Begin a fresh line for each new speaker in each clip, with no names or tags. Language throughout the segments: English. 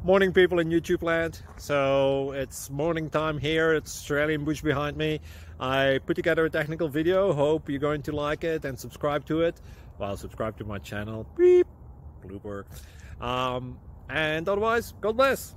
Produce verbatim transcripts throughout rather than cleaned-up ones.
Morning, people in YouTube land. So it's morning time here. It's Australian bush behind me. I put together a technical video. Hope you're going to like it and subscribe to it. Well, subscribe to my channel. Beep. Blooper. Um, and otherwise, God bless.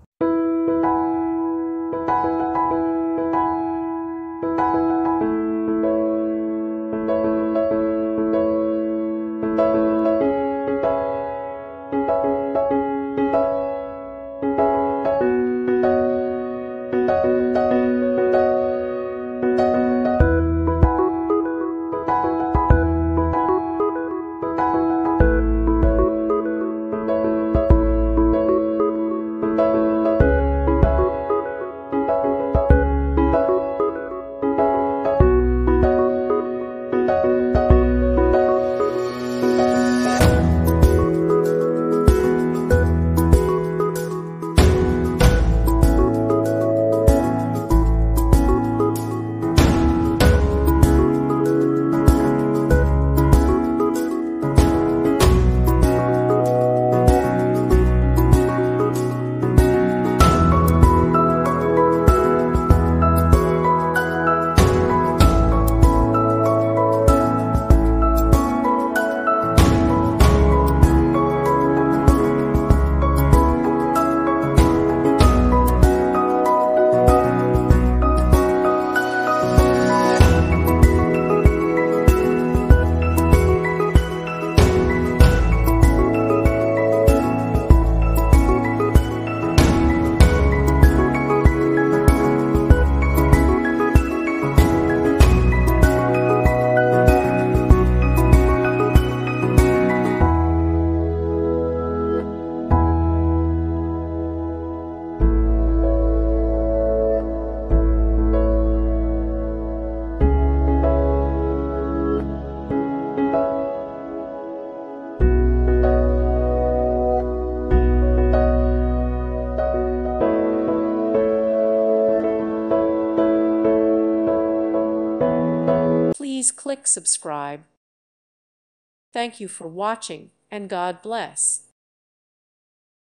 Please click subscribe. Thank you for watching, and God bless.